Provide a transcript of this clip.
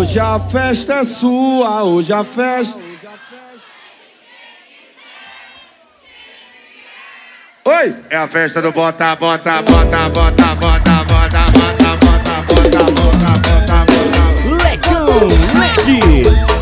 Hoje a festa é sua, hoje a festa... Oi! É a festa do bota, bota, bota, bota, bota, bota, bota, bota, bota, bota, bota, bota, bota. Legal, Regis.